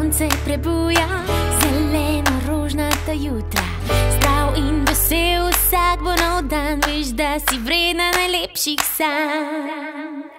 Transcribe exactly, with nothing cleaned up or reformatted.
sonce prebuja, zeleno rožnata jutra. Zdrav in vesel vsak bo nov dan, veš, da si vredna najlepših sanj.